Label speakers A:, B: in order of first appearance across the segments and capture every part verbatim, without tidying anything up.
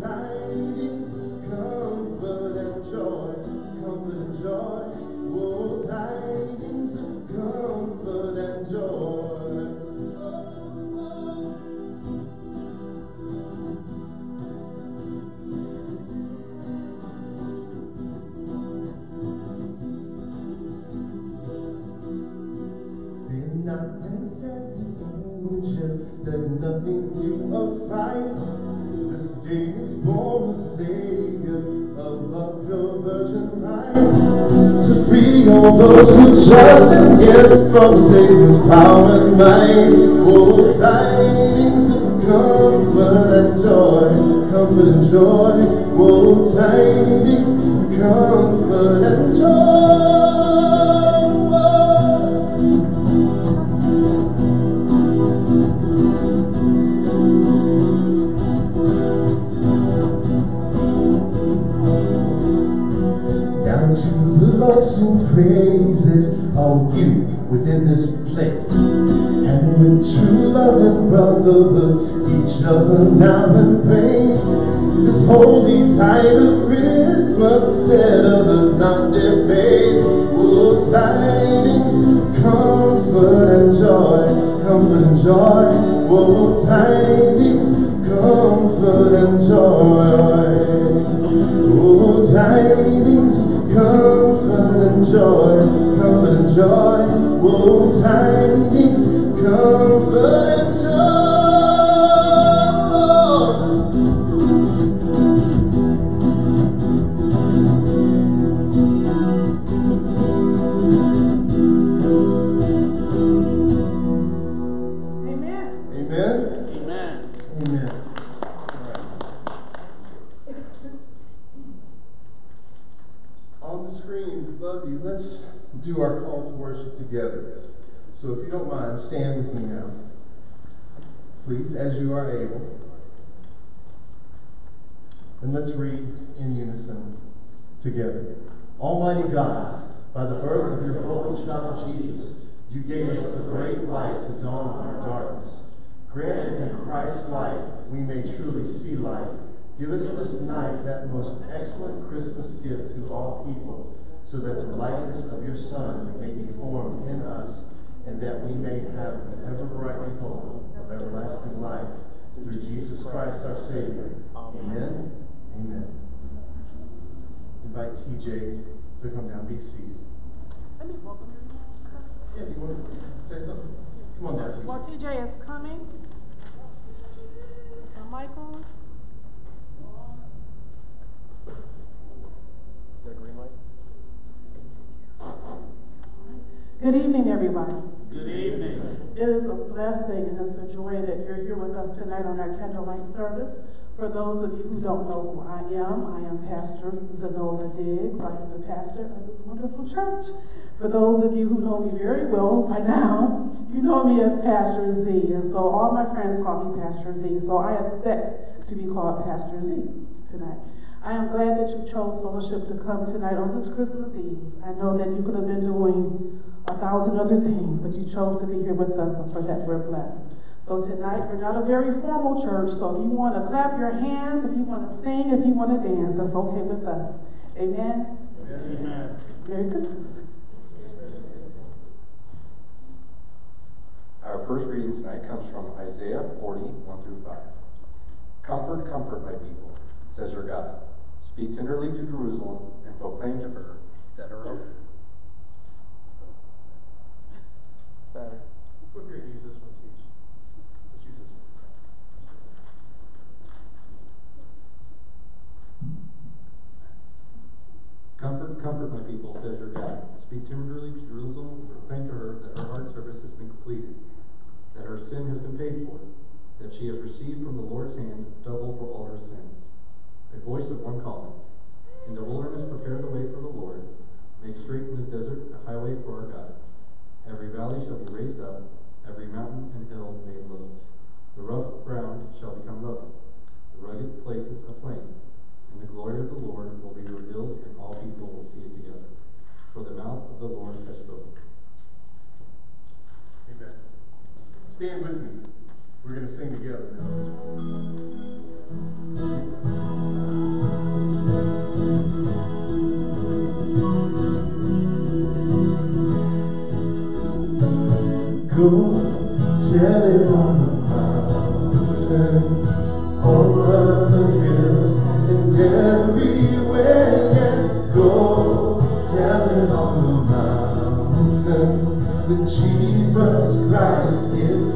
A: tidings, comfort and joy, comfort and joy. Oh, tidings of comfort and joy. Not and said the angel, let nothing you affright. This day is born the Savior of a pure virgin light, to free all those who trust in Him from Satan's power and might. Oh, tidings of comfort and joy, comfort and joy. Oh, tidings, comfort and joy. Sing praises, all you within this place, and with true love and brotherhood, each other now embrace this holy tide of Christmas. Let others not deface. Oh, tidings, comfort and joy, comfort and joy. Oh, tidings, comfort and joy. Oh, tidings, comfort and joy, comfort and joy. Oh, tidings, comfort and joy. Amen. Amen.
B: Amen.
A: Amen. On the screens above you, let's do our call to worship together. So if you don't mind, stand with me now, please, as you are able. And let's read in unison together. Almighty God, by the birth of your holy child Jesus, you gave us the great light to dawn our darkness. Grant that in Christ's light we may truly see light. Give us this night that most excellent Christmas gift to all people, so that the likeness of your Son may be formed in us, and that we may have the ever-brightening hope of everlasting life through Jesus Christ our Savior. Amen. Amen. Invite T J to come down. Be seated.
C: Let me welcome you.
A: Yeah, you want to say something? Come on down, T J.
C: While T J is coming, is my mic on? Good evening, everybody.
B: Good evening.
C: It is a blessing and it's a joy that you're here with us tonight on our candlelight service. For those of you who don't know who I am, I am Pastor Zanola Diggs. I am the pastor of this wonderful church. For those of you who know me very well by now, you know me as Pastor Z. And so all my friends call me Pastor Z. So I expect to be called Pastor Z tonight. I am glad that you chose fellowship to come tonight on this Christmas Eve. I know that you could have been doing a thousand other things, but you chose to be here with us, and for that we're blessed. So tonight, we're not a very formal church, so if you want to clap your hands, if you want to sing, if you want to dance, that's okay with us. Amen?
B: Amen.
C: Merry Christmas.
D: Our first reading tonight comes from Isaiah forty, one through five. Comfort, comfort, my people, says your God. Speak tenderly to Jerusalem and proclaim to her that her better.
A: We're going to use this one, teach. Let's use this one.
D: Comfort, comfort, my people, says your God. Speak tenderly to Jerusalem and proclaim to her that her heart service has been completed, that her sin has been paid for, that she has received from the Lord's hand double for all her sins. A voice of one calling. In the wilderness prepare the way for the Lord. Make straight in the desert a highway for our God. Every valley shall be raised up, every mountain and hill made low. The rough ground shall become level, the rugged places a plain, and the glory of the Lord will be revealed, and all people will see it together. For the mouth of the Lord has spoken.
A: Amen. Stand with me. We're going to sing together now. over the hills and everywhere. Go tell it on the mountain that Jesus Christ is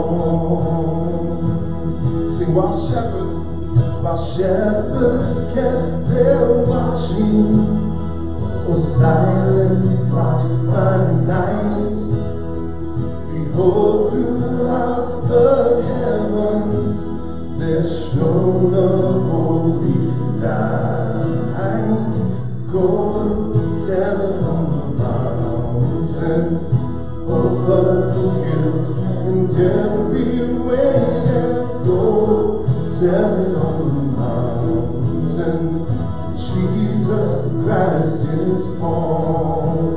A: born. Sing while shepherds, while shepherds kept their watching, or silent flocks by night. Behold, throughout the heavens there shone a holy light. Go tell it on the mountain, over the hills and everywhere. Go tell it on the mountain, Jesus Christ is born.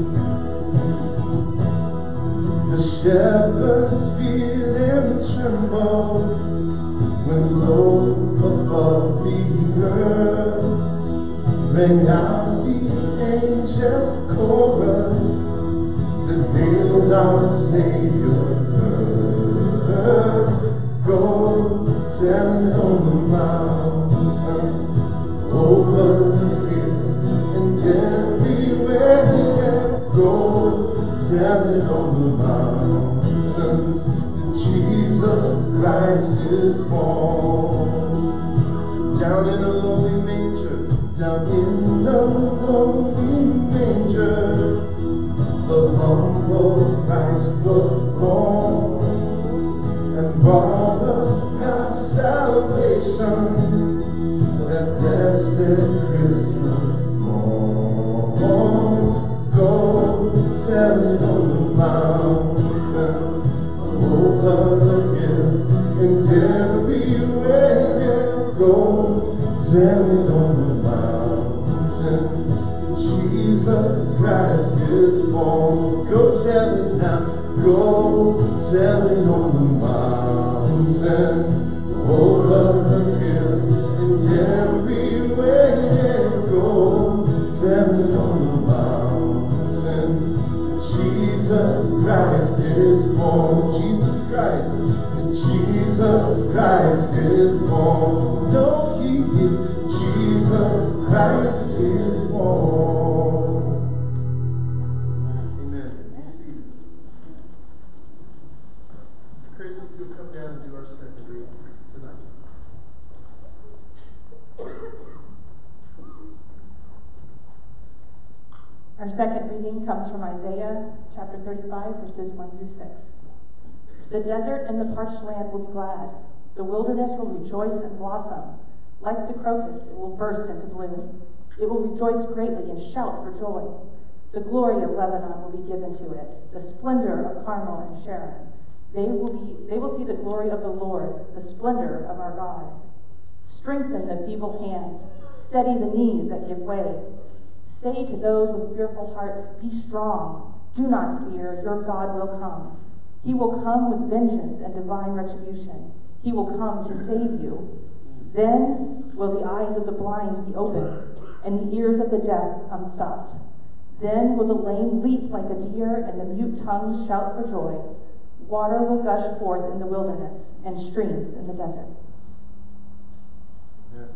A: The shepherds feared and trembled when low above the earth rang out the angel chorus that hailed our Savior's birth. Go tell it on the mountain, over the hills and everywhere. Go tell it on the mountains that Jesus Christ is born. Down in a lowly manger, down in a lowly manger, the humble Christ was born and brought us God's salvation. That blessed Christmas morn. Go tell it on the mountain, over the hills and everywhere. Go tell it on the mountain, Jesus Christ is born. Go tell it now. Go tell it on the mountain, over the hills and everywhere. Go tell it on the mountain, Jesus Christ is born. Jesus Christ, Jesus Christ is born. No, he is. Jesus Christ is born. Amen. Be seated. Chris, if you'll come down and do our second reading tonight.
E: Our second reading comes from Isaiah chapter thirty-five, verses one through six. The desert and the parched land will be glad. The wilderness will rejoice and blossom. Like the crocus, it will burst into bloom. It will rejoice greatly and shout for joy. The glory of Lebanon will be given to it, the splendor of Carmel and Sharon. They will be, they will see the glory of the Lord, the splendor of our God. Strengthen the feeble hands, steady the knees that give way. Say to those with fearful hearts, be strong. Do not fear, your God will come. He will come with vengeance and divine retribution. He will come to save you. Then will the eyes of the blind be opened, and the ears of the deaf unstopped. Then will the lame leap like a deer, and the mute tongues shout for joy. Water will gush forth in the wilderness, and streams in the desert.
A: Yeah.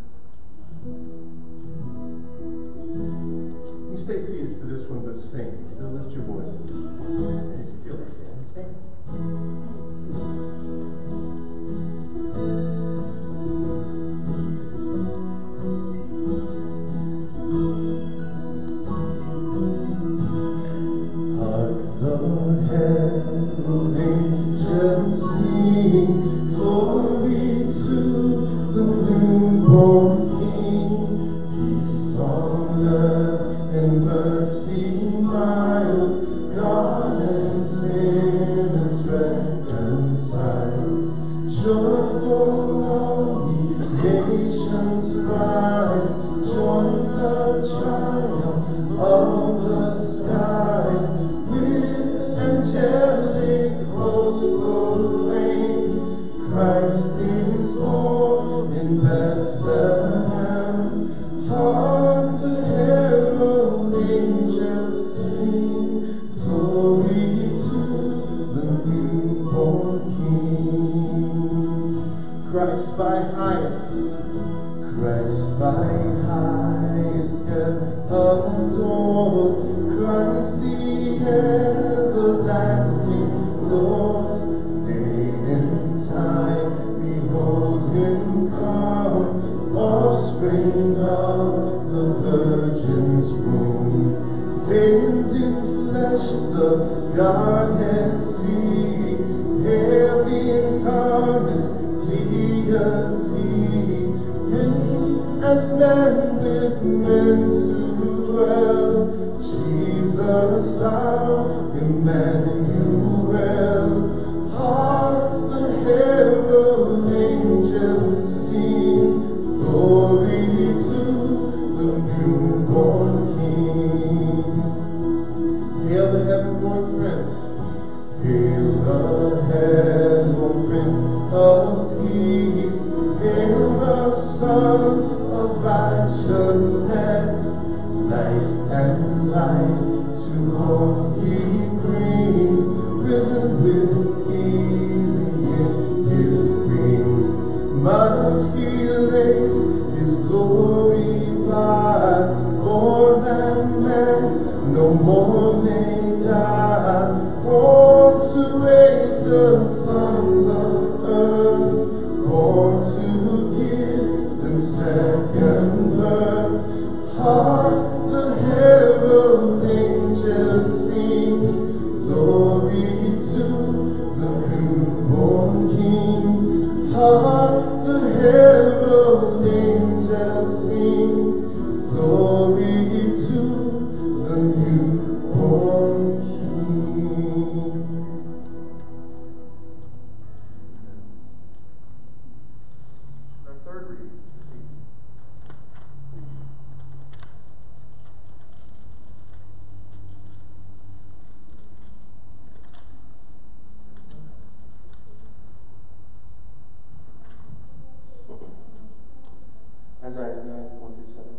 A: You stay seated for this one, but sing. Still lift your voices. If you feel like singing, sing. Hark the herald angels sing, glory to the newborn King. Peace on earth and mercy mild, God and sinners reconciled. Joyful all ye nations rise, join the triumph of the skies. With angelic hosts proclaim, Christ is born in Bethlehem. Hark the herald angels sing, glory to the newborn King. Christ by highest, Christ by highest, yet adored, Christ the everlasting Lord. Day and time, behold him come, offspring of the Virgin's womb. Veiled in flesh, the Godhead see, heavy incarnate deity, his as man with men to dwell. Jesus our Emmanuel. Hark the herald angels sing, glory to the newborn King. Hail the heaven-born Prince, hail the heaven-born Prince of Peace, hail the Son of righteousness, light and life to all he brings, risen with healing in his wings. But he lays his glory by, born that man no more may die, born to raise the sons of earth, born to give them second birth. Hark the herald angels sing, glory to the newborn King. Hark the herald angels sing, glory to the newborn King.
F: Our third reading this evening. Isaiah nine, one through seven.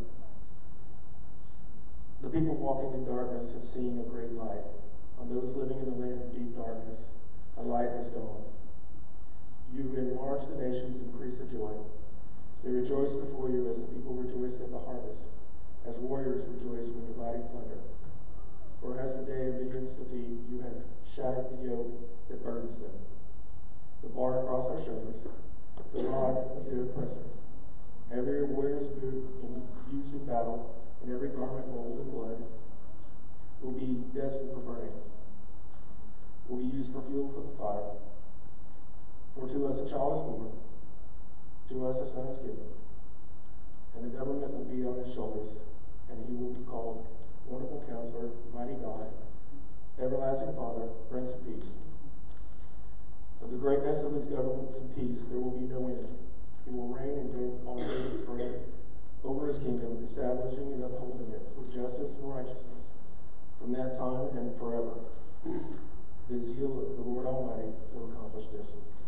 F: The people walking in darkness have seen a great light. On those living in the land of deep darkness, a light has dawned. You have enlarged the nations, increase the joy. They rejoice before you as the people rejoice at the harvest, as warriors rejoice when dividing plunder. For as the day of Midian's defeat, you have shattered the yoke that burdens them, the bar across our shoulders, the rod of the oppressor. Every warrior's boot in, used in battle, and every garment rolled in blood, will be destined for burning, will be used for fuel for the fire. For to us a child is born, to us a son is given, and the government will be on his shoulders, and he will be called Wonderful Counselor, Mighty God, Everlasting Father, Prince of Peace. Of the greatness of his government and peace there will be no end. He will reign and reign on David's throne over his kingdom, establishing and upholding it with justice and righteousness from that time and forever. The zeal of the Lord Almighty will accomplish this.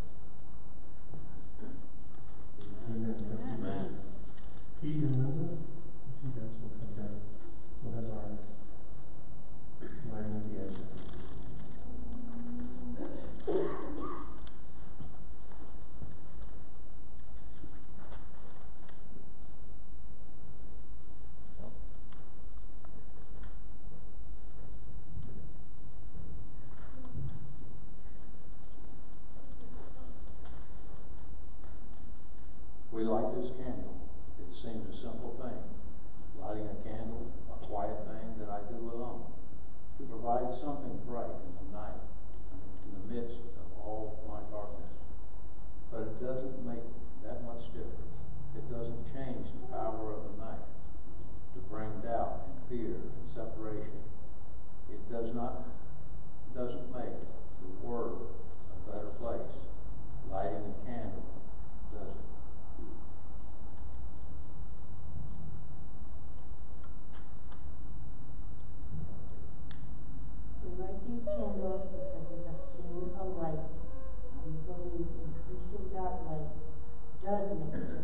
A: Amen. Thank you.
B: Amen.
A: Pete and Linda, if you guys will come down, we'll have our lighting of the edge.
G: We light this candle. It seems a simple thing. Lighting a candle, a quiet thing that I do alone, to provide something bright in the night, in the midst of all my darkness. But it doesn't make that much difference. It doesn't change the power of the night to bring doubt and fear and separation. It does not, doesn't make the world a better place. Lighting a candle doesn't.
H: We light these candles because we have seen a light. We believe increasing that light does make a difference.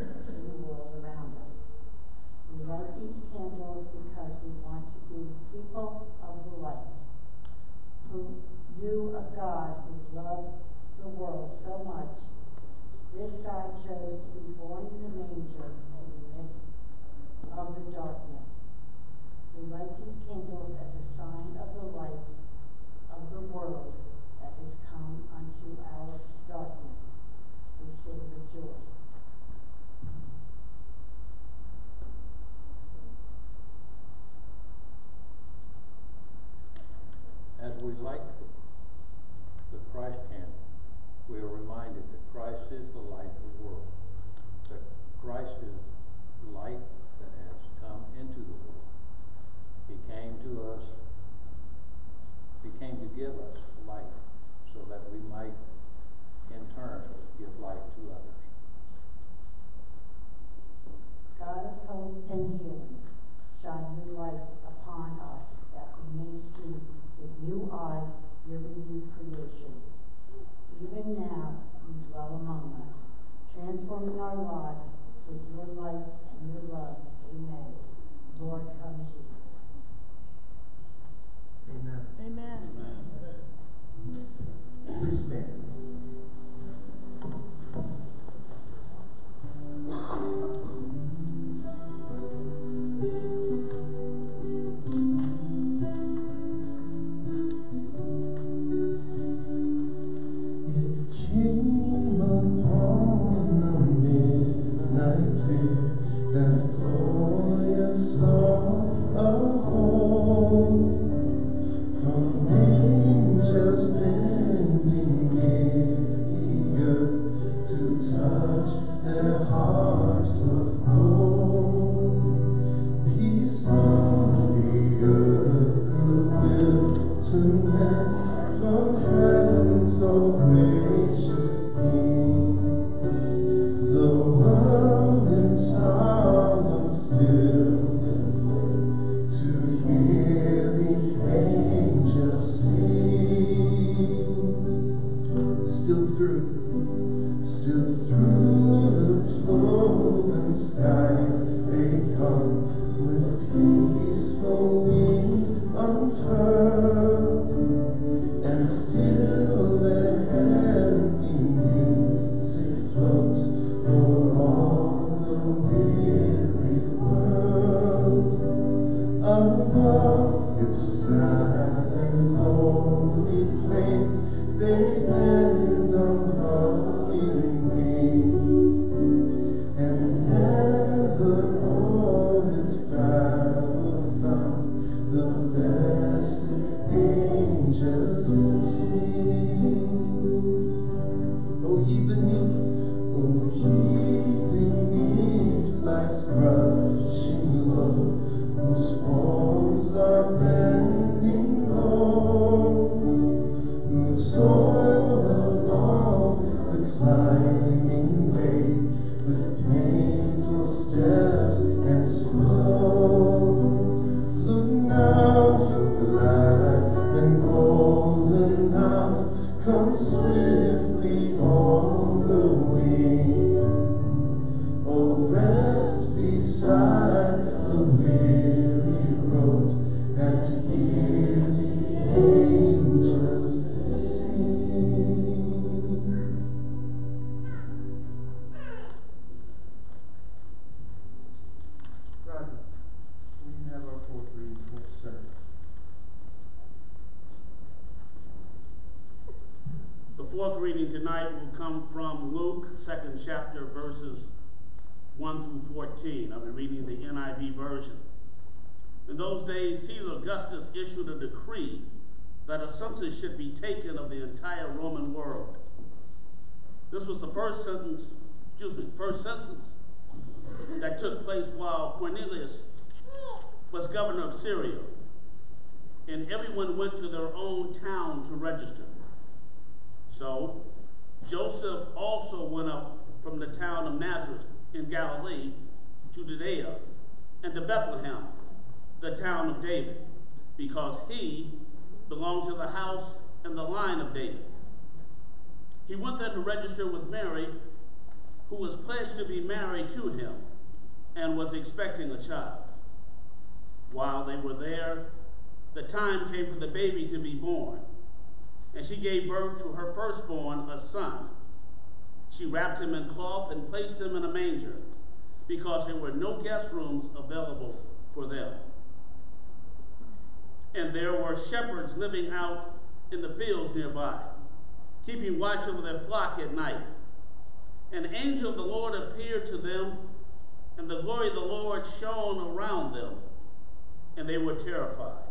A: skies they come with peaceful wings unfurled, and still their heavenly music floats o'er all the weary world. Above its sad and lonely plains they end on humming wings, and ever o'er its battle songs the blessed angels sing. O ye beneath, O ye beneath life's crushing load, whose forms are bending low, who toil along the climbing way with painful steps and slow. Look now, for glad and golden hours come swiftly on the wing. Oh, rest beside the weary road and hear the angels sing. Roger, will you have our fourth reading, please, sir?
B: The fourth reading tonight will come from Luke, second chapter, verses one through fourteen. I'll be reading the N I V version. In those days, Caesar Augustus issued a decree that a census should be taken of the entire Roman world. This was the first sentence, excuse me, first census that took place while Cornelius was governor of Syria, and everyone went to their own town to register. So Joseph also went up from the town of Nazareth in Galilee to Judea and to Bethlehem, the town of David, because he belonged to the house and the line of David. He went there to register with Mary, who was pledged to be married to him and was expecting a child. While they were there, the time came for the baby to be born, and she gave birth to her firstborn, a son. She wrapped him in cloth and placed him in a manger, because there were no guest rooms available for them. And there were shepherds living out in the fields nearby, keeping watch over their flock at night. An angel of the Lord appeared to them, and the glory of the Lord shone around them, and they were terrified.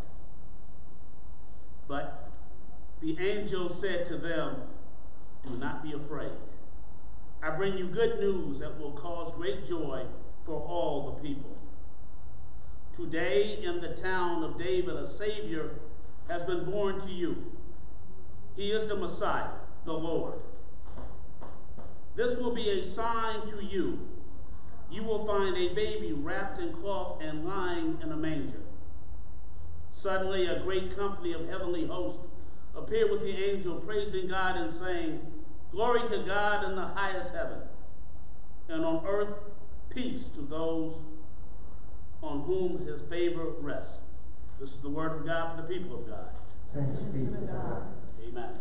B: But the angel said to them, "Do not be afraid. I bring you good news that will cause great joy for all the people. Today in the town of David a Savior has been born to you. He is the Messiah, the Lord. This will be a sign to you. You will find a baby wrapped in cloth and lying in a manger." Suddenly a great company of heavenly hosts appeared with the angel, praising God and saying, "Glory to God in the highest heaven, and on earth peace to those on whom his favor rests." This is the word of God for the people of God.
A: Thanks be to God.
B: Amen.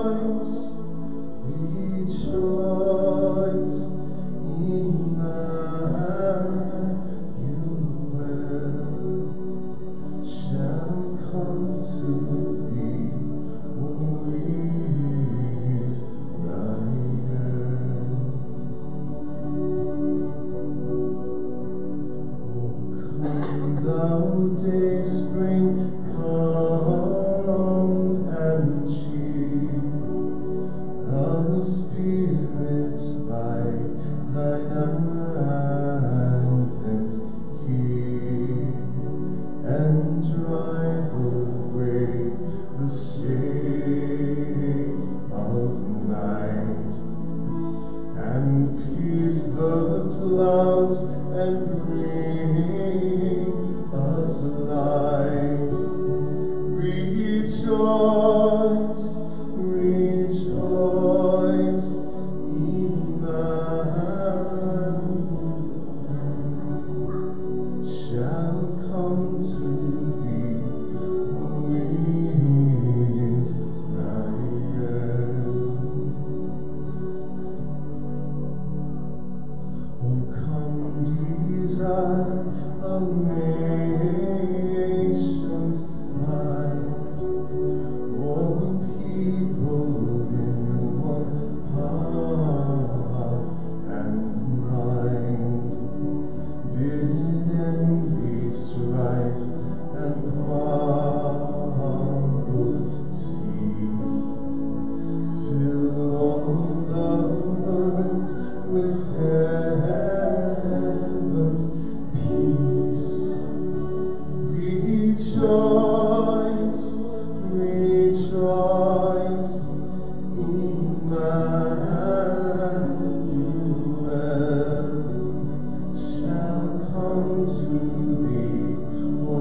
A: Rejoice, rejoice in the spring, come and cheer our spirits by thine advent here, and drive away the shades of night, and pierce the clouds and bring us light. Rejoice, rejoice, Emmanuel shall come to thee, who is Israel. Oh, come, desire of nations light, all people in one heart and mind, bid envy, strife, and quarrels cease, fill all the earth with heaven's peace. Rejoice, rejoice, Emmanuel shall come to thee, O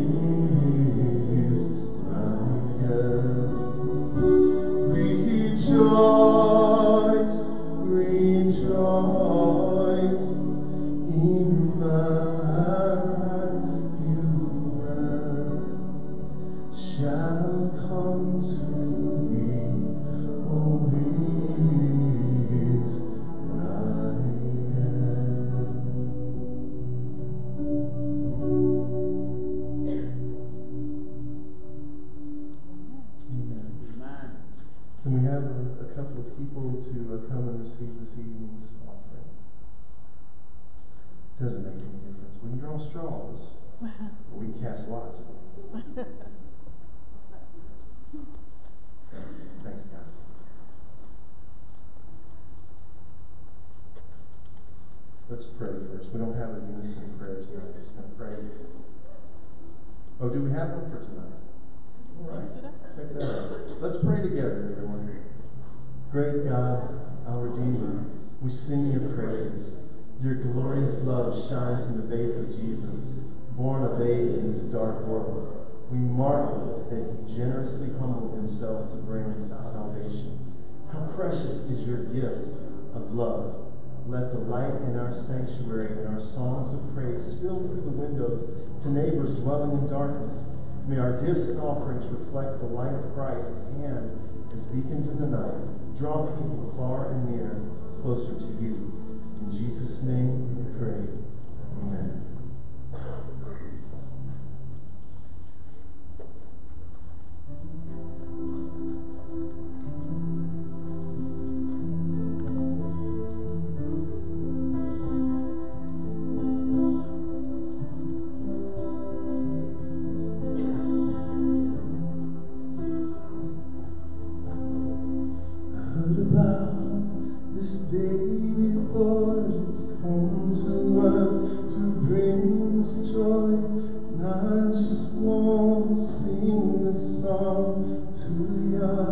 A: Israel. Rejoice, rejoice, Emmanuel shall come to thee, O Amen.
B: Amen.
A: Can we have a, a couple of people to uh, come and receive this evening's offering? Doesn't make any difference. We can draw straws, or we can cast lots. Thanks, thanks, guys. Let's pray first. We don't have a unison prayer tonight. We're just going to pray. Oh, do we have one for tonight? All right. Check it out. Let's pray together, everyone. Great God, our Redeemer, we sing your praises. Your glorious love shines in the face of Jesus, born a babe in this dark world. We marvel that he generously humbled himself to bring us salvation. How precious is your gift of love. Let the light in our sanctuary and our songs of praise spill through the windows to neighbors dwelling in darkness. May our gifts and offerings reflect the light of Christ and, as beacons in the night, draw people far and near closer to you. In Jesus' name we pray. Amen. This baby boy has come to earth to bring us joy, and I just want to sing this song to you.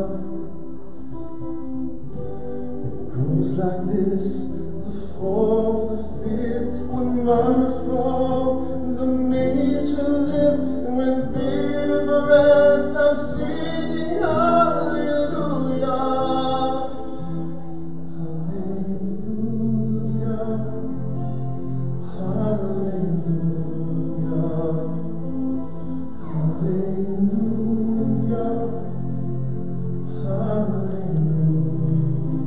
A: It goes like this: the fourth, the fifth, when minor fall, the major lift, and with bated breath I'm singing hallelujah.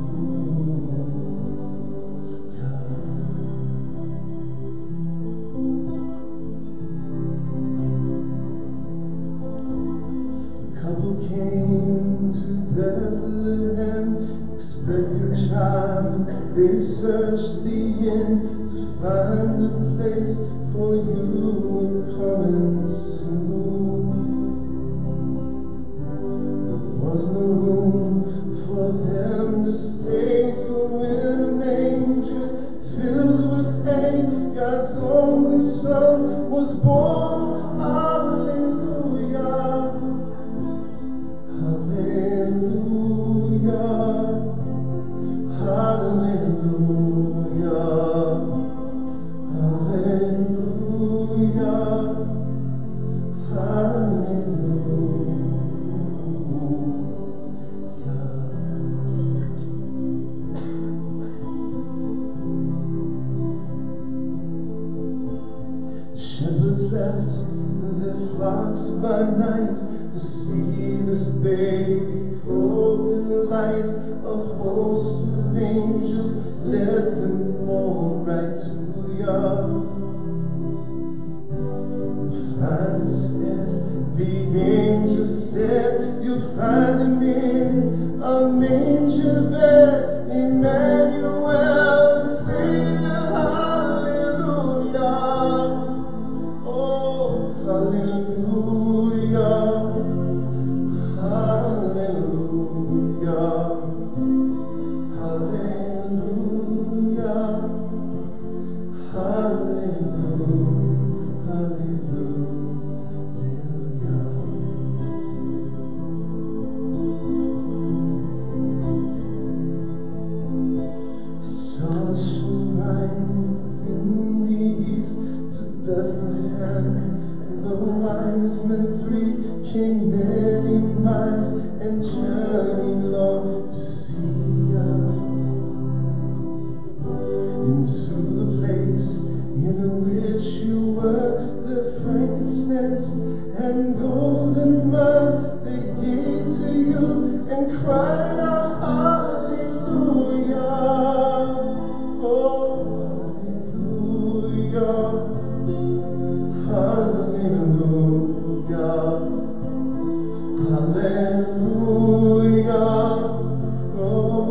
A: Hallelujah. a place for you were coming soon. There was no room for them to stay, so in a manger filled with hay, God's only Son was born. Hallelujah, hallelujah, hallelujah, hallelujah, hallelujah. Shepherds left their flocks by night to see this baby clothed in light. A host of angels led them all right to ya. You'll find us, as the angel said, you'll find him in a manger there, Emmanuel, Savior. Hallelujah, oh hallelujah, hallelujah, hallelujah, hallelujah, hallelujah. Stars shone bright in the east to Bethlehem, and the wise men three came many miles and journeyed long to see ya. Into the place in which you were, the frankincense and golden myrrh they gave to you and cried out, hallelujah, oh hallelujah, hallelujah, hallelujah, oh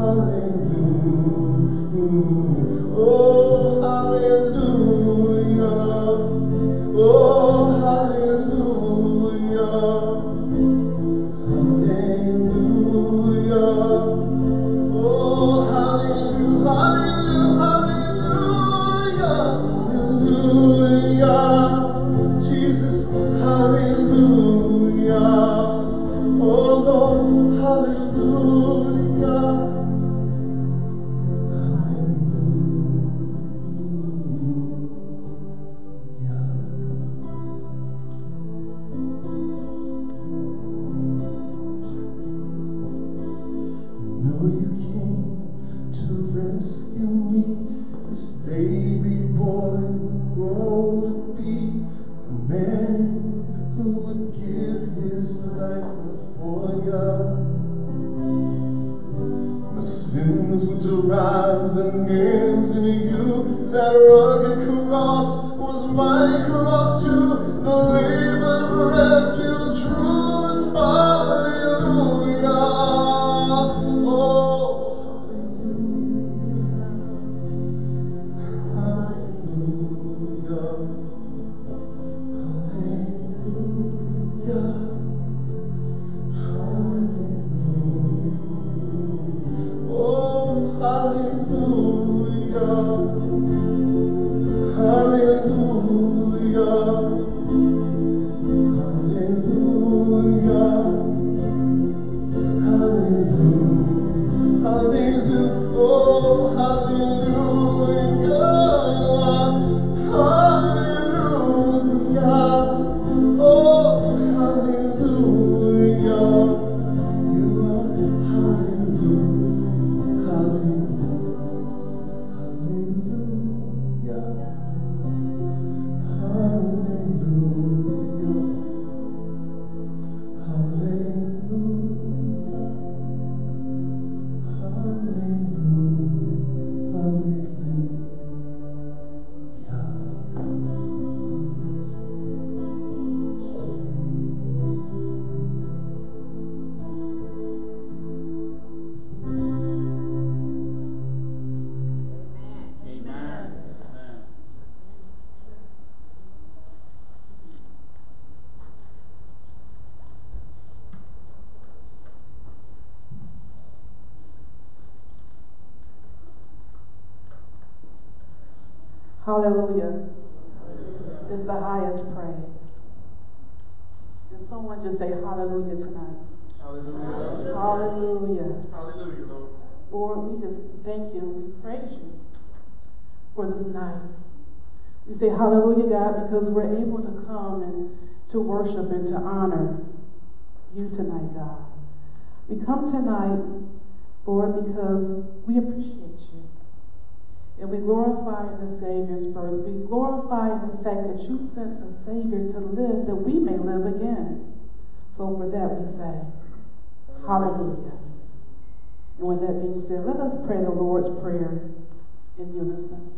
A: hallelujah, oh hallelujah, oh hallelujah, hallelujah, oh hallelujah, hallelujah, hallelujah, Jesus, hallelujah, oh Lord, hallelujah, No, you came to rescue me. This baby boy would grow to be a man who would give his life up for ya. My sins would derive the nails in you. That rugged cross was my cross too. The labored refuge rules. Hallelujah. Oh, hallelujah. Hallelujah. Hallelujah. Oh, hallelujah. Hallelujah.
C: Hallelujah is the highest praise. And someone just say hallelujah tonight.
I: Hallelujah.
C: Hallelujah.
I: Hallelujah, Lord.
C: Lord, we just thank you and we praise you for this night. We say hallelujah, God, because we're able to come and to worship and to honor you tonight, God. We come tonight, Lord, because we appreciate you. And we glorify the Savior's birth. We glorify the fact that you sent a Savior to live that we may live again. So for that we say, hallelujah. And with that being said, let us pray the Lord's Prayer in unison.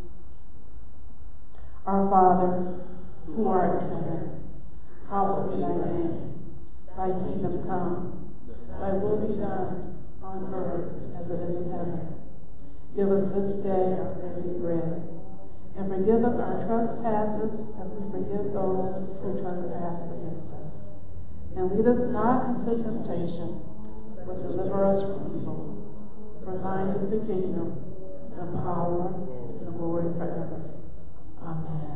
C: Our Father, who art in heaven, hallowed be thy name. Thy kingdom come, thy will be done on earth as it is in heaven. Give us this day our daily bread, and forgive us our trespasses as we forgive those who trespass against us. And lead us not into temptation, but deliver us from evil. For thine is the kingdom, the power, and the glory forever. Amen.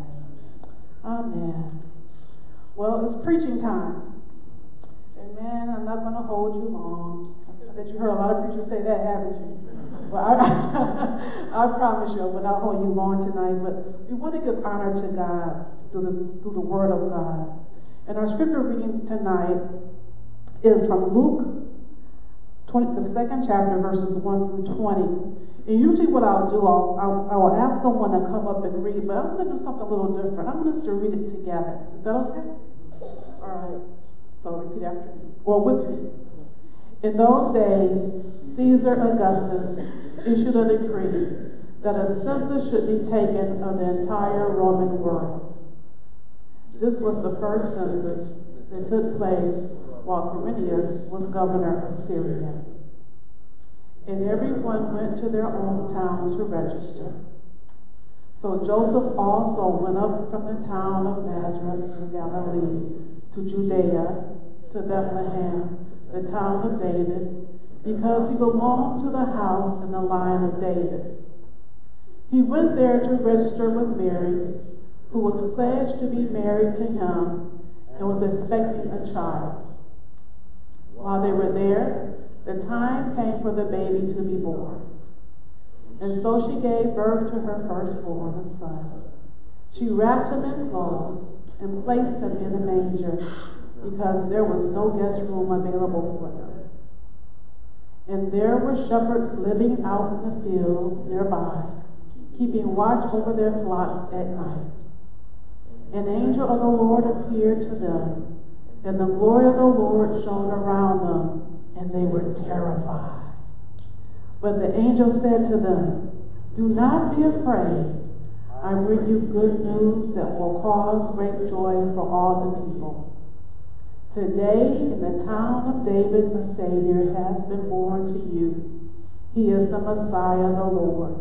C: Amen. Well, it's preaching time. Amen. I'm not going to hold you long. I bet you heard a lot of preachers say that, haven't you? Well, I, I promise you, I will not hold you long tonight, but we want to give honor to God through the, through the Word of God. And our scripture reading tonight is from Luke, twenty, the second chapter, verses one through twenty. And usually what I'll do, I'll, I'll, I will ask someone to come up and read, but I'm going to do something a little different. I'm going to read it together. Is that okay? All right. So repeat after me, or with me. In those days, Caesar Augustus issued a decree that a census should be taken of the entire Roman world. This was the first census that took place while Quirinius was governor of Syria. And everyone went to their own town to register. So Joseph also went up from the town of Nazareth in Galilee to Judea, to Bethlehem, the town of David, because he belonged to the house and the line of David. He went there to register with Mary, who was pledged to be married to him and was expecting a child. While they were there, the time came for the baby to be born. And so she gave birth to her firstborn, a son. She wrapped him in clothes and placed him in a manger because there was no guest room available for them. And there were shepherds living out in the fields nearby, keeping watch over their flocks at night. An angel of the Lord appeared to them, and the glory of the Lord shone around them, and they were terrified. But the angel said to them, "Do not be afraid. I bring you good news that will cause great joy for all the people. Today, in the town of David, a Savior has been born to you. He is the Messiah, the Lord.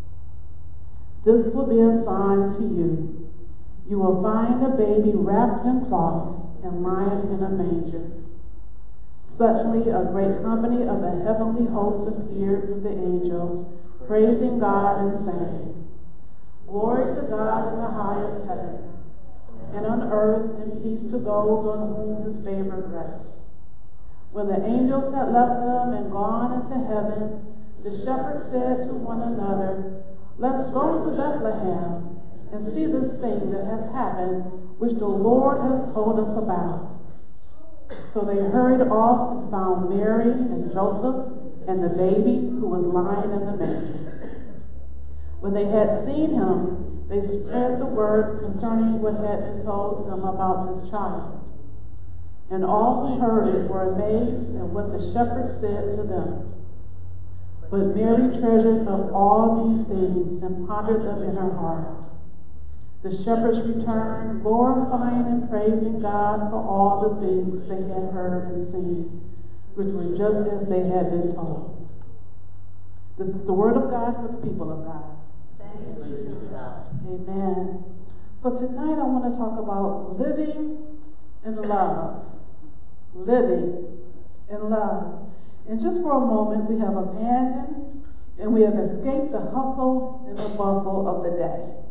C: This will be a sign to you. You will find a baby wrapped in cloths and lying in a manger." Suddenly, a great company of the heavenly hosts appeared with the angels, praising God and saying, "Glory to God in the highest heaven, and on earth and peace to those on whom his favor rests." When the angels had left them and gone into heaven, the shepherds said to one another, "Let's go to Bethlehem and see this thing that has happened, which the Lord has told us about." So they hurried off and found Mary and Joseph and the baby who was lying in the manger. When they had seen him, they spread the word concerning what had been told them about this child. And all who heard it were amazed at what the shepherds said to them. But Mary treasured up all these things and pondered them in her heart. The shepherds returned, glorifying and praising God for all the things they had heard and seen, which were just as they had been told. This is the word of God for the people of God.
H: Thanks be to God.
C: Amen. So tonight I want to talk about living in love. Living in love. And just for a moment, we have abandoned and we have escaped the hustle and the bustle of the day.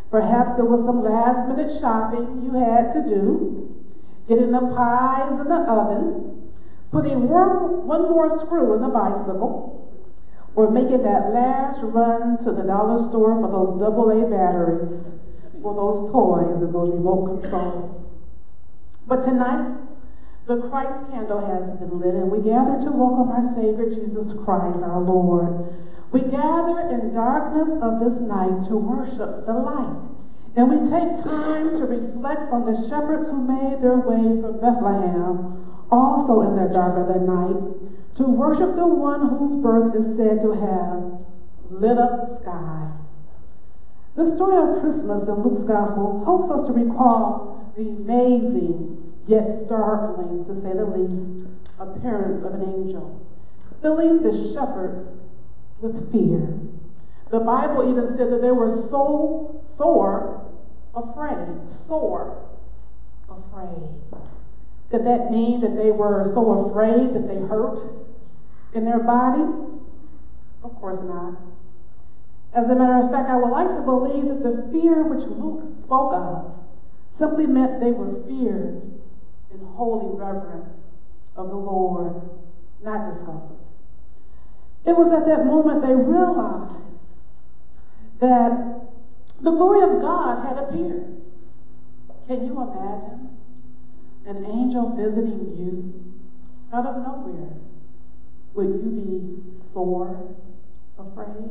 C: Perhaps it was some last minute shopping you had to do, getting the pies in the oven, putting one, one more screw in the bicycle, or making that last run to the dollar store for those double A batteries, for those toys and those remote controls. But tonight, the Christ candle has been lit, and we gather to welcome our Savior Jesus Christ, our Lord. We gather in darkness of this night to worship the light. And we take time to reflect on the shepherds who made their way from Bethlehem, also in the dark of the night, to worship the one whose birth is said to have lit up the sky. The story of Christmas in Luke's Gospel helps us to recall the amazing, yet startling, to say the least, appearance of an angel, filling the shepherds with fear. The Bible even said that they were so sore afraid, sore afraid. Did that mean that they were so afraid that they hurt in their body? Of course not. As a matter of fact, I would like to believe that the fear which Luke spoke of simply meant they were feared in holy reverence of the Lord, not discomfort. It was at that moment they realized that the glory of God had appeared. Can you imagine an angel visiting you out of nowhere? Would you be sore afraid?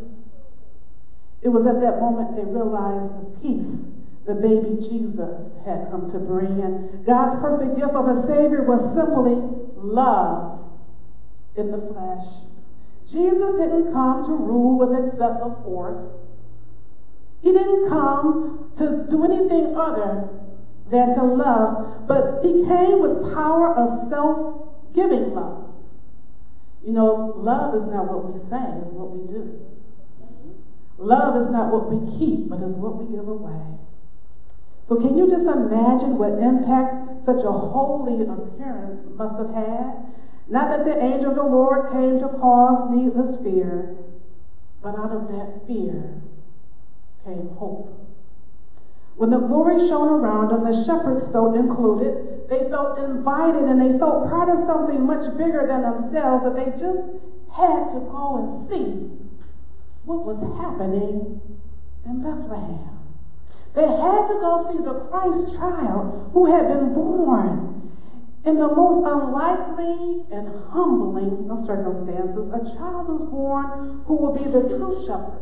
C: It was at that moment they realized the peace the baby Jesus had come to bring. And God's perfect gift of a Savior was simply love in the flesh. Jesus didn't come to rule with excessive force. He didn't come to do anything other than to love, but he came with power of self-giving love. You know, love is not what we say, it's what we do. Love is not what we keep, but is what we give away. So can you just imagine what impact such a holy appearance must have had? Not that the angel of the Lord came to cause needless fear, but out of that fear came hope. When the glory shone around them, the shepherds felt included. They felt invited, and they felt part of something much bigger than themselves, that they just had to go and see what was happening in Bethlehem. They had to go see the Christ child who had been born in the most unlikely and humbling of circumstances. A child is born who will be the true shepherd,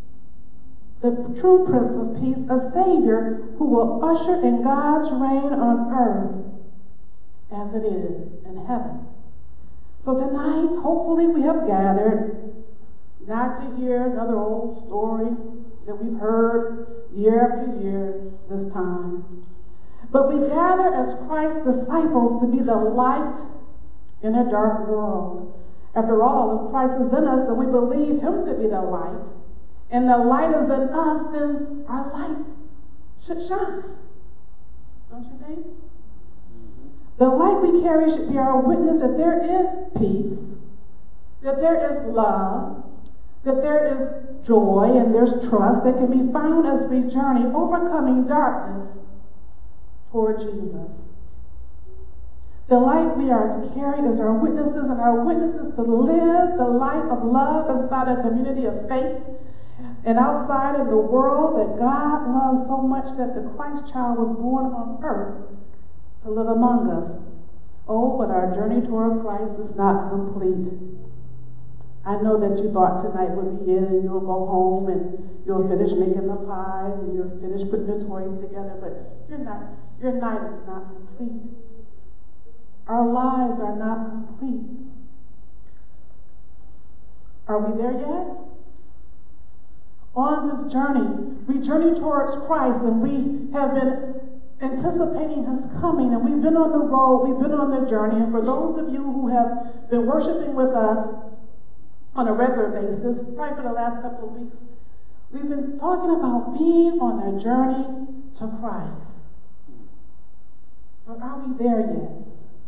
C: the true Prince of Peace, a Savior who will usher in God's reign on earth as it is in heaven. So tonight, hopefully we have gathered not to hear another old story that we've heard year after year this time, but we gather as Christ's disciples to be the light in a dark world. After all, if Christ is in us and we believe him to be the light, and the light is in us, then our light should shine. Don't you think? Mm-hmm. The light we carry should be our witness that there is peace, that there is love, that there is joy, and there's trust that can be found as we journey, overcoming darkness toward Jesus. The light we are to carry is our witnesses, and our witnesses to live the life of love inside a community of faith and outside in the world that God loves so much that the Christ child was born on earth to live among us. Oh, but our journey toward Christ is not complete. I know that you thought tonight would be in and you'll go home and you'll finish making the pies and you'll finish putting the toys together, but you're not, your night is not complete. Our lives are not complete. Are we there yet? On this journey, we journey towards Christ, and we have been anticipating his coming, and we've been on the road, we've been on the journey, and for those of you who have been worshiping with us on a regular basis, probably for the last couple of weeks, we've been talking about being on a journey to Christ. But are we there yet?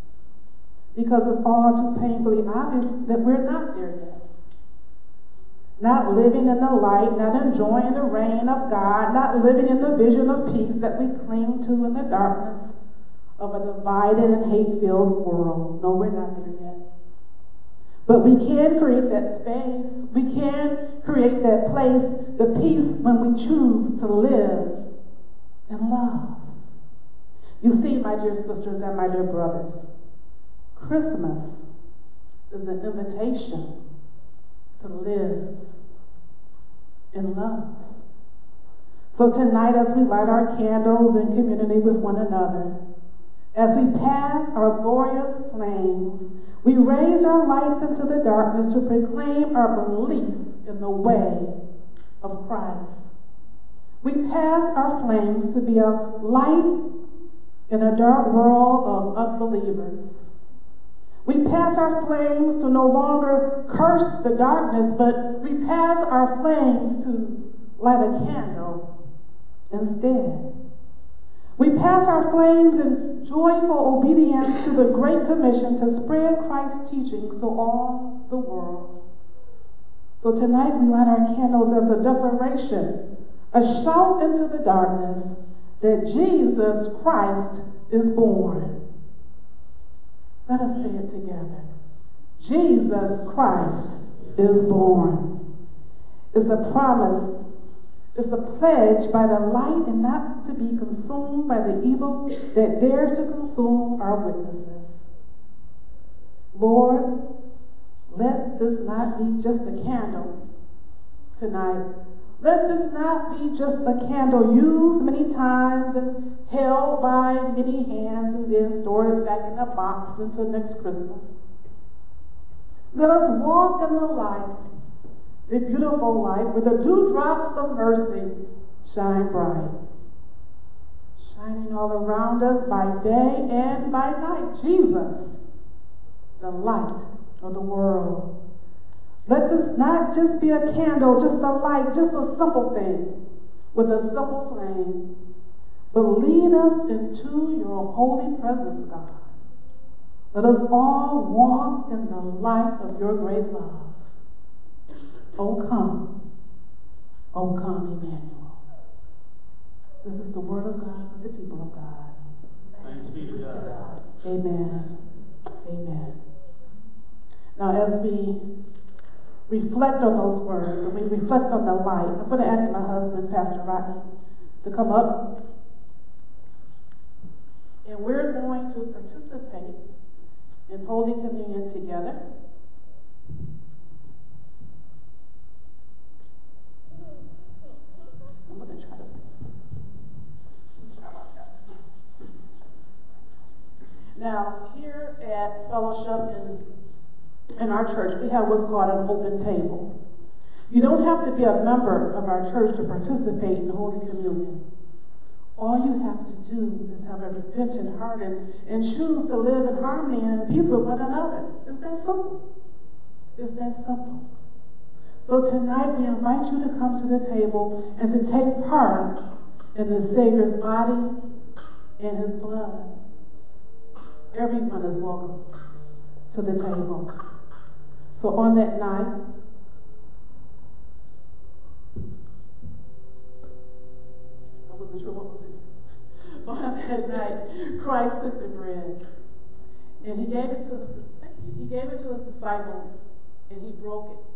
C: Because it's all too painfully obvious that we're not there yet. not living in the light, not enjoying the reign of God, not living in the vision of peace that we cling to in the darkness of a divided and hate-filled world. No, we're not there yet. But we can create that space. We can create that place, the peace when we choose to live in love. You see, my dear sisters and my dear brothers, Christmas is an invitation to live in love. So tonight, as we light our candles in community with one another, as we pass our glorious flames, we raise our lights into the darkness to proclaim our belief in the way of Christ. We pass our flames to be a light in a dark world of unbelievers. We pass our flames to no longer curse the darkness, but we pass our flames to light a candle instead. We pass our flames in joyful obedience to the Great Commission to spread Christ's teachings to all the world. So tonight we light our candles as a declaration, a shout into the darkness that Jesus Christ is born. Let us say it together. Jesus Christ is born. It's a promise. It's a pledge by the light and not to be consumed by the evil that dares to consume our witnesses. Lord, let this not be just a candle tonight. Let this not be just a candle used many times and held by many hands and then stored back in a box until next Christmas. Let us walk in the light, the beautiful light, where the dewdrops of mercy shine bright, shining all around us by day and by night. Jesus, the light of the world. Let this not just be a candle, just a light, just a simple thing with a simple flame, but lead us into your holy presence, God. Let us all walk in the light of your great love. Oh, come. Oh, come, Emmanuel. This is the word of God for the people of God.
B: Thanks be to God.
C: Amen. Amen. Now, as we reflect on those words and we reflect on the light, I'm going to ask my husband, Pastor Rodney, to come up. And we're going to participate in Holy Communion together. I'm going to try to. Now, here at Fellowship in, in our church, we have what's called an open table. You don't have to be a member of our church to participate in Holy Communion. All you have to do is have a repentant heart and, and choose to live in harmony and peace with one another. It's that simple. It's that simple. So tonight we invite you to come to the table and to take part in the Savior's body and his blood. Everyone is welcome to the table. So on that night, I wasn't sure what was in it. On that night, Christ took the bread and he gave it to his, he gave it to his disciples and he broke it.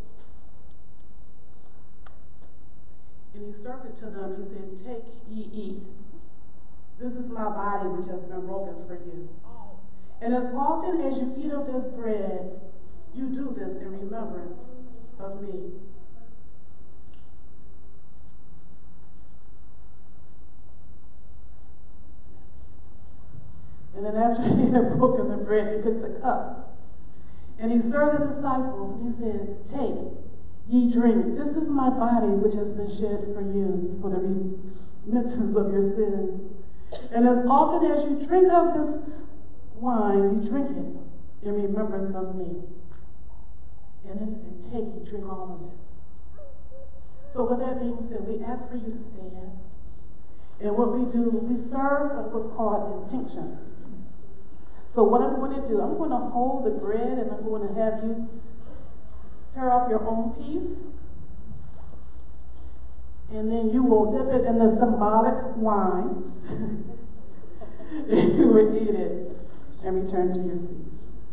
C: And he served it to them. He said, "Take, ye, eat. This is my body which has been broken for you. And as often as you eat of this bread, you do this in remembrance of me." And then after he had broken the bread, he took the cup. And he served the disciples, and he said, "Take, ye drink. This is my body which has been shed for you, for the remission of your sins. And as often as you drink of this wine, you drink it in remembrance of me." And then he said, "Take and drink all of it." So with that being said, we ask for you to stand. And what we do, we serve what's called intinction. So what I'm going to do, I'm going to hold the bread and I'm going to have you tear off your own piece. And then you will dip it in the symbolic wine. And you will eat it and return to your seats.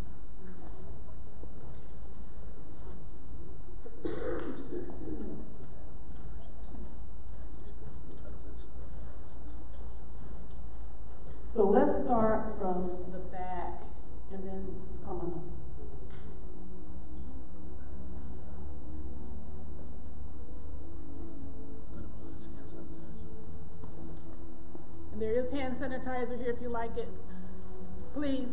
C: So let's start from the back and then it's coming up. And there is hand sanitizer here if you like it. Please.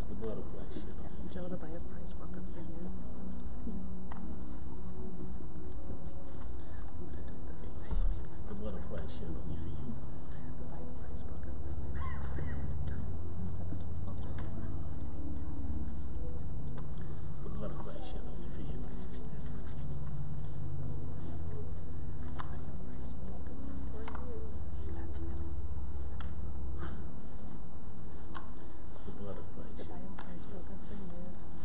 B: It's the blood of Christ shed on you.
C: Joe, the body of Christ broken for you. I'm gonna do this way. Maybe
B: It's the blood of Christ shed only for you.
C: the body of Christ broken for you. I'm gonna do something more.
B: The blood of Christ shed only for you. The blood of Christ
C: The
B: shed.
C: body of Christ broken for you.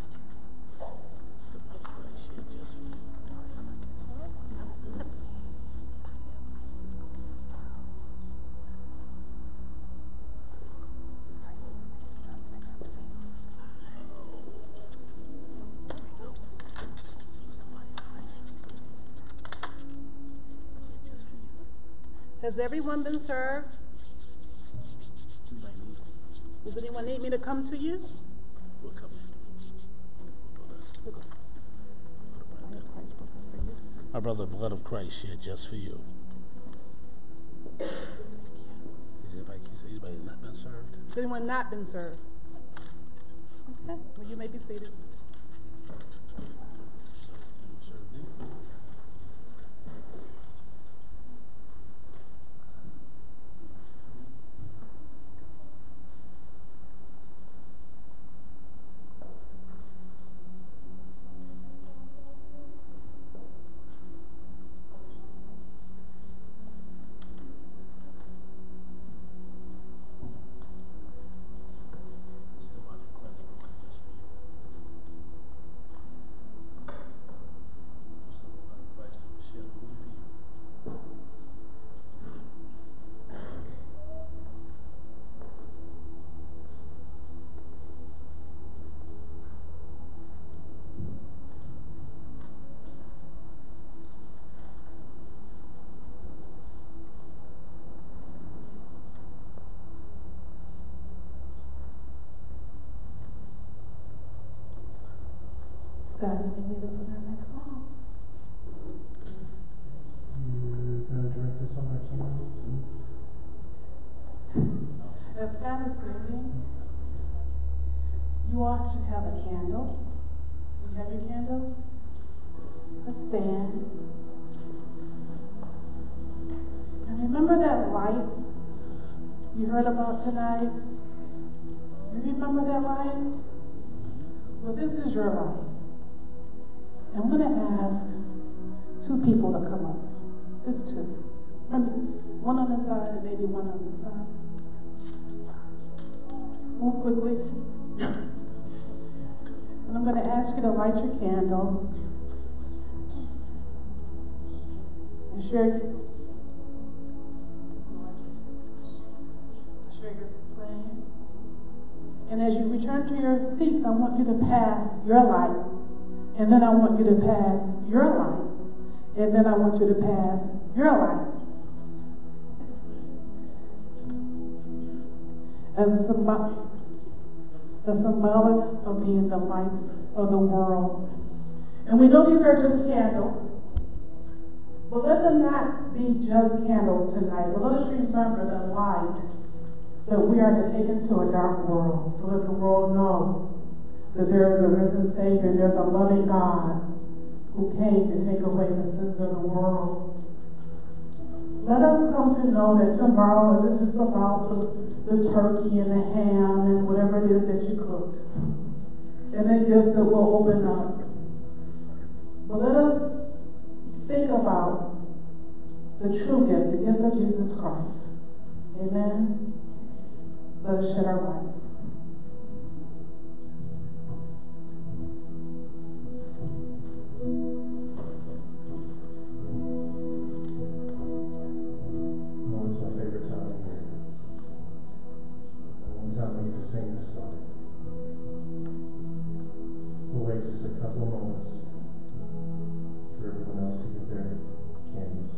B: The blood of Christ shed just for you.
C: Has everyone been served?
B: Anybody need?
C: Does anyone need me to come to you?
B: We'll come in. We'll go there. My brother, the blood of Christ shed just for you. Is anybody, is anybody not been served?
C: Has anyone not been served? Okay, well, you may be seated.
B: Served them. It's the body of Christ broken just for you. It's the blood of Christ that was shed only for you.
C: Scott, you may lead us in our next song.
A: You gonna direct us on our candles and
C: As Scott is singing, you all should have a candle. You have your candles? Let's stand. And remember that light you heard about tonight? You remember that light? Well, this is your light. And I'm going to ask two people to come up. Just two. Maybe one on the side and maybe one on the side. Move quickly. And I'm going to ask you to light your candle and share, share your flame. And as you return to your seats, I want you to pass your light. And then I want you to pass your light. And then I want you to pass your light. As symbolic, the symbolic of being the lights of the world. And we know these are just candles. But let them not be just candles tonight. But let us remember the light that we are to take into a dark world. To let the world know that there is a risen Savior, there's a loving God who came to take away the sins of the world. Let us come to know that tomorrow isn't just about the, the turkey and the ham and whatever it is that you cooked, and the gifts that will open up. But let us think about the true gift, the gift of Jesus Christ. Amen. Let us shed our lights.
A: oh, it's my favorite time of year. One time we get to sing this song. We'll wait just a couple of moments for everyone else to get their candles.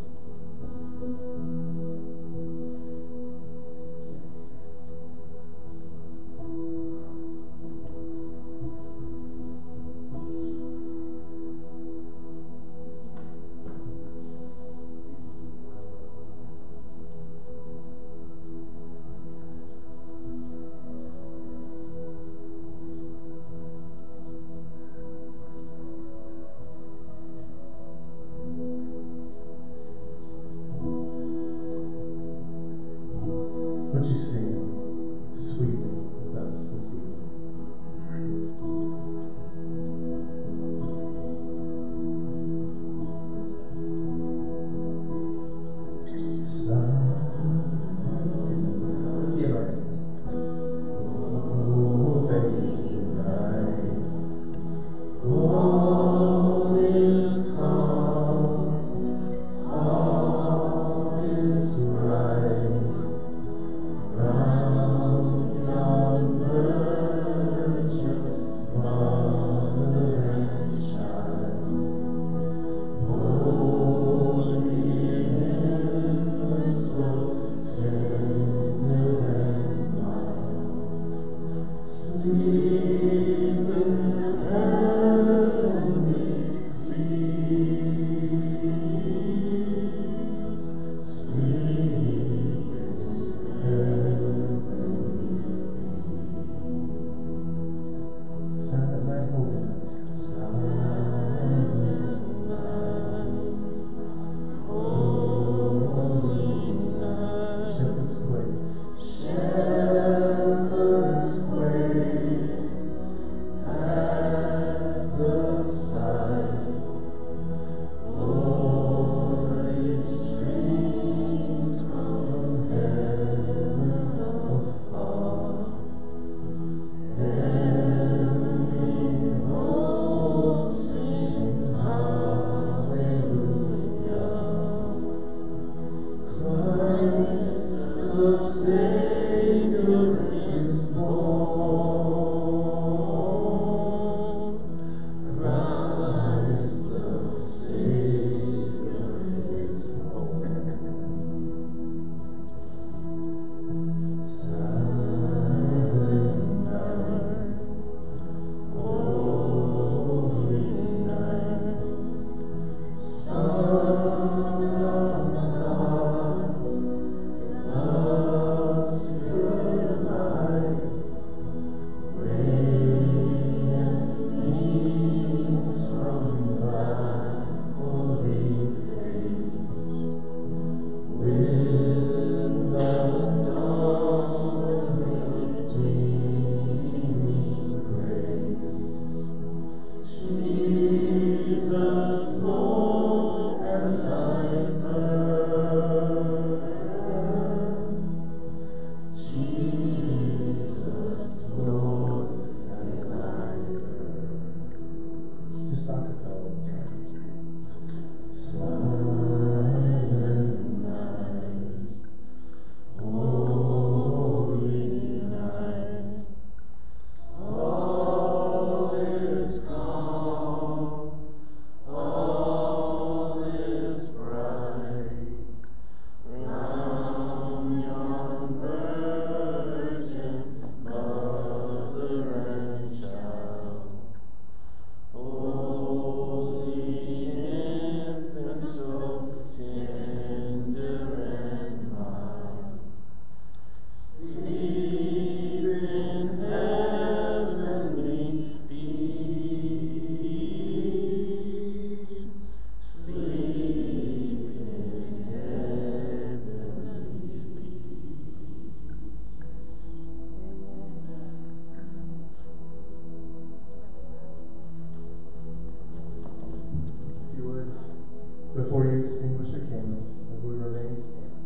A: Before you extinguish your candle, as we remain,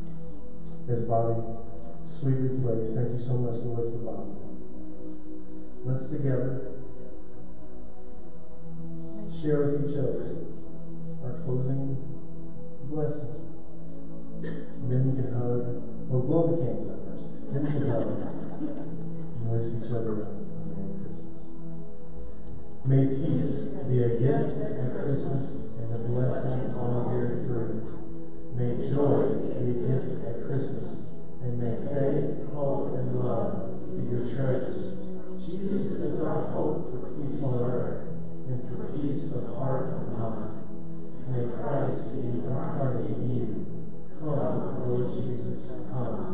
A: his body sweetly placed. Thank you so much, Lord, for Bob. Let's together share with each other our closing blessing. And then you can hug. Well, blow the candles out first. Then you can hug and wish each other a Merry Christmas. May peace be a gift at Christmas and a blessing all year through. May joy be a gift at Christmas, and may faith, hope, and love be your treasures. Jesus is our hope for peace on earth and for peace of heart and mind. May Christ be incarnate in you. Come, Lord Jesus, come.